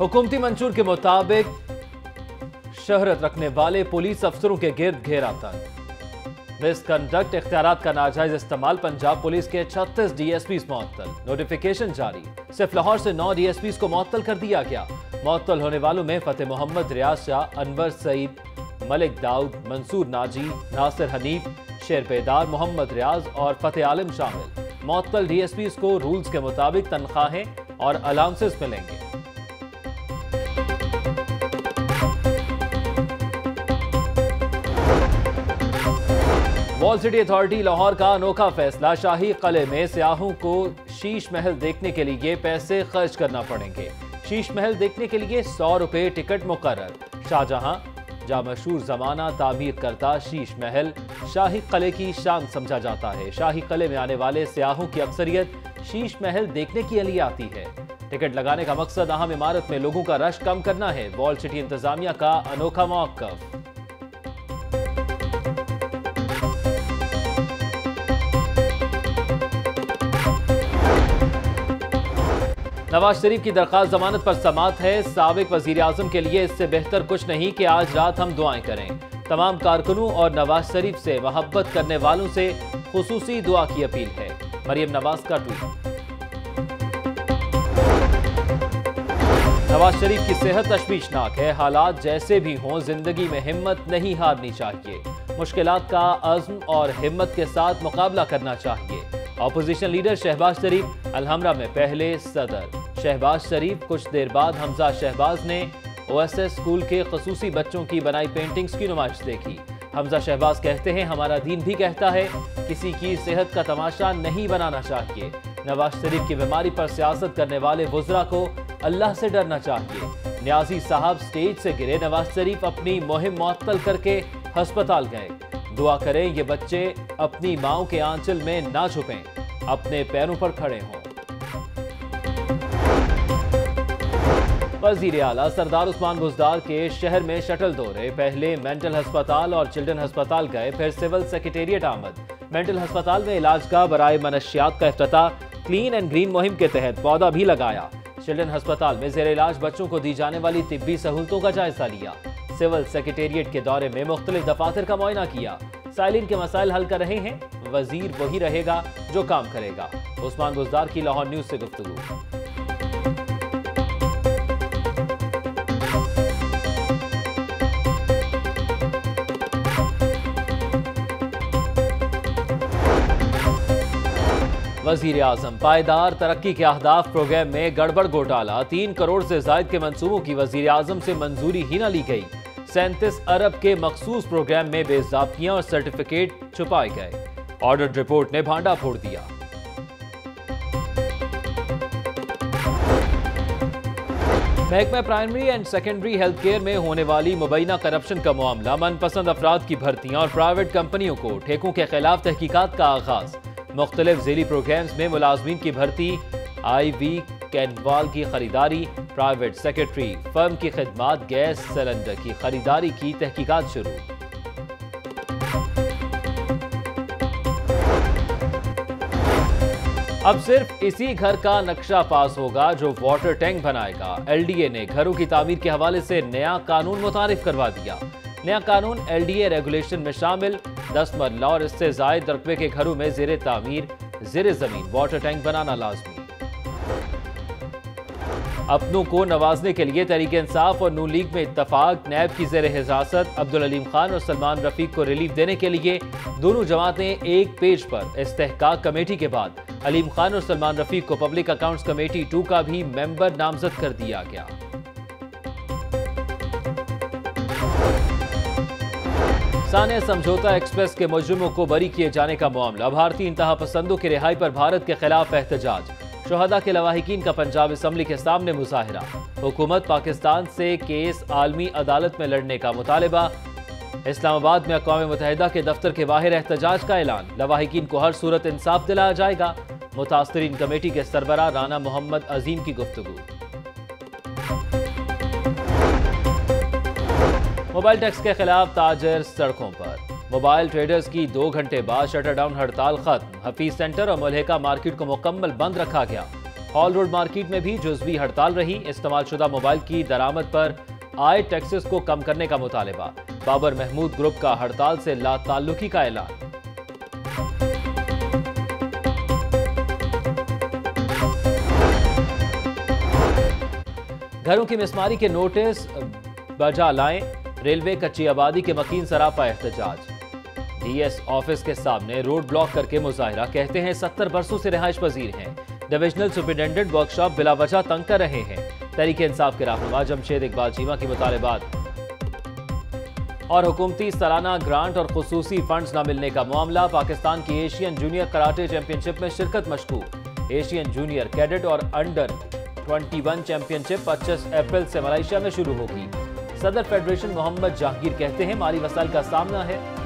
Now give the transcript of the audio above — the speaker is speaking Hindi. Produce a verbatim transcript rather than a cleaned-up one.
हुकूमती मंशूर के मुताबिक शहरत रखने वाले पुलिस अफसरों के गिर्द घेरा तंग। मिसकंडक्ट इख्तियारात का नाजायज इस्तेमाल, पंजाब पुलिस के छत्तीस डीएसपी मुअत्तल। नोटिफिकेशन जारी, सिर्फ लाहौर से नौ डीएसपी को मुअत्तल कर दिया गया। मुअत्तल होने वालों में फतेह मोहम्मद, रियाज शाह, अनवर सईद, मलिक दाऊद, मंसूर नाजी, नासिर हनीफ, शेर बेदार, मोहम्मद रियाज और फतेह आलम शामिल। मुअत्तल डीएसपी को रूल्स के मुताबिक तनख्वाहें और अलाउंसेस मिलेंगे। वॉल सिटी अथॉरिटी लाहौर का अनोखा फैसला, शाही किले में सयाहों को शीश महल देखने के लिए पैसे खर्च करना पड़ेंगे। शीश महल देखने के लिए सौ रुपए टिकट मुकर्रर। शाहजहां जा मशहूर जमाना तामीर करता शीश महल शाही किले की शान समझा जाता है। शाही किले में आने वाले सयाहों की अक्सरियत शीश महल देखने के लिए आती है। टिकट लगाने का मकसद अहम इमारत में लोगों का रश कम करना है। वॉल सिटी इंतजामिया का अनोखा मौक़िफ़। नवाज शरीफ की दरखास्त जमानत पर समाअत है। साबिक वजीर आजम के लिए इससे बेहतर कुछ नहीं कि आज रात हम दुआएं करें। तमाम कारकुनों और नवाज शरीफ से मोहब्बत करने वालों से खुसूसी दुआ की अपील है। मरियम नवाज का ट्वीट। नवाज शरीफ की सेहत तशवीशनाक है। हालात जैसे भी हों, जिंदगी में हिम्मत नहीं हारनी चाहिए। मुश्किलात का अज़्म और हिम्मत के साथ मुकाबला करना चाहिए। ऑपोजिशन लीडर शहबाज शरीफ अलहमरा में पहले सदर। शहबाज शरीफ कुछ देर बाद हमजा शहबाज ने ओएसएस स्कूल के खसूसी बच्चों की बनाई पेंटिंग्स की नुमाइश देखी। हमजा शहबाज कहते हैं, हमारा दीन भी कहता है किसी की सेहत का तमाशा नहीं बनाना चाहिए। नवाज शरीफ की बीमारी पर सियासत करने वाले वुज़रा को अल्लाह से डरना चाहिए। न्याजी साहब स्टेज से गिरे, नवाज शरीफ अपनी मुहिम मुअत्तल करके अस्पताल गए। दुआ करें ये बच्चे अपनी माओ के आंचल में ना छुपें, अपने पैरों पर खड़े हों। वजीर आला सरदार उस्मान बुज़दार के शहर में शटल दौरे। पहले मेंटल अस्पताल और चिल्ड्रन अस्पताल गए, फिर सिविल सेक्रेटेरिएट आमद। मेंटल अस्पताल में इलाज का बराए मनशियात का इफ्तिताह। क्लीन एंड ग्रीन मुहिम के तहत पौधा भी लगाया। चिल्ड्रन अस्पताल में जेर इलाज बच्चों को दी जाने वाली तिब्बी सहूलतों का जायजा लिया। सिविल सेक्रेटेरिएट के दौरे में मुख्तलिफ दफातर का मुआयना किया। साइलिन के मसाइल हल कर रहे हैं, वजीर वही रहेगा जो काम करेगा। उस्मान बुज़दार की लाहौर न्यूज से गुफ्तगू। वजीर आजम पायदार तरक्की के अहदाफ प्रोग्राम में गड़बड़ घोटाला। तीन करोड़ से जायद के मंसूबों की वजीर आजम से मंजूरी ही न ली गई। सैंतीस अरब के मखसूस प्रोग्राम में बेज़ाब्तियां और सर्टिफिकेट छुपाए गए। ऑडिट रिपोर्ट ने भांडा फोड़ दिया। महकमा primary and secondary health care में होने वाली मुबैना करप्शन का मामला। मनपसंद अफराद की भर्तियां और प्राइवेट कंपनियों को ठेकों के खिलाफ तहकीकात का आगाज। मुख्तलिफ ज़ेली प्रोग्राम्स में मुलाजमीन की भर्ती, आई वी कैनवाल की खरीदारी, प्राइवेट सेक्रेटरी फर्म की खिदमात, गैस सिलेंडर की खरीदारी की तहकीकात शुरू। अब सिर्फ इसी घर का नक्शा पास होगा जो वाटर टैंक बनाएगा। एलडीए ने घरों की तामीर के हवाले से नया कानून मुतारिफ करवा दिया। नया कानून एलडीए रेगुलेशन में शामिल दस मरला और इससे जायद रकबे के घरों में जेर तामीर जेर जमीन वाटर टैंक बनाना लाजमी। अपनों को नवाजने के लिए तहरीक इंसाफ और नून लीग में इत्तफाक। नैब की जेर हिरासत अब्दुल अलीम खान और सलमान रफीक को रिलीफ देने के लिए दोनों जमातें एक पेज पर। इस्तेहकाक कमेटी के बाद अलीम खान और सलमान रफीक को पब्लिक अकाउंट्स कमेटी टू का भी मेंबर नामजद कर दिया गया। सानिया समझौता एक्सप्रेस के मुजरिमों को बरी किए जाने का मामला। भारतीय इंतहा पसंदों की रिहाई पर भारत के खिलाफ एहतजाज। शुहदा के लवाहिकीन का पंजाब असम्बली के सामने मुजाहिरा। हुकूमत पाकिस्तान से केस आलमी अदालत में लड़ने का मुतालबा। इस्लामाबाद में अक़वाम मुत्तहिदा के दफ्तर के बाहर एहतजाज का ऐलान। लवाहिकीन को हर सूरत इंसाफ दिलाया जाएगा। मुतासरीन कमेटी के सरबराह राना मोहम्मद अजीम की गुफ्तगू। मोबाइल टैक्स के खिलाफ ताजर सड़कों पर। मोबाइल ट्रेडर्स की दो घंटे बाद शटर डाउन हड़ताल खत्म। हफीज सेंटर और मलहका मार्केट को मुकम्मल बंद रखा गया। हॉल रोड मार्केट में भी जुज़वी हड़ताल रही। इस्तेमालशुदा मोबाइल की दरामद पर आए टैक्सेस को कम करने का मुतालिबा। बाबर महमूद ग्रुप का हड़ताल से लाताल्लुकी का ऐलान। घरों की मिसमारी के नोटिस बजा लाएं, रेलवे कच्ची आबादी के मकीन सरापा एहतजाज। डीएस ऑफिस के सामने रोड ब्लॉक करके मुजाहिरा, कहते हैं सत्तर बरसों से रिहाइश पजीर हैं। डिविजनल सुपरिटेंडेंट वर्कशॉप बिला वजह तंग कर रहे हैं। तहरीक इंसाफ के रहनुमा जमशेद इकबाल चीमा की मुतालिबात। और हुकूमती सालाना ग्रांट और खुसूसी फंड्स न मिलने का मामला। पाकिस्तान की एशियन जूनियर कराटे चैंपियनशिप में शिरकत मशकूक। एशियन जूनियर कैडेट और अंडर इक्कीस चैंपियनशिप पच्चीस अप्रैल से मलेशिया में शुरू होगी। सदर फेडरेशन मोहम्मद जहांगीर कहते हैं माली वसाइल का सामना है,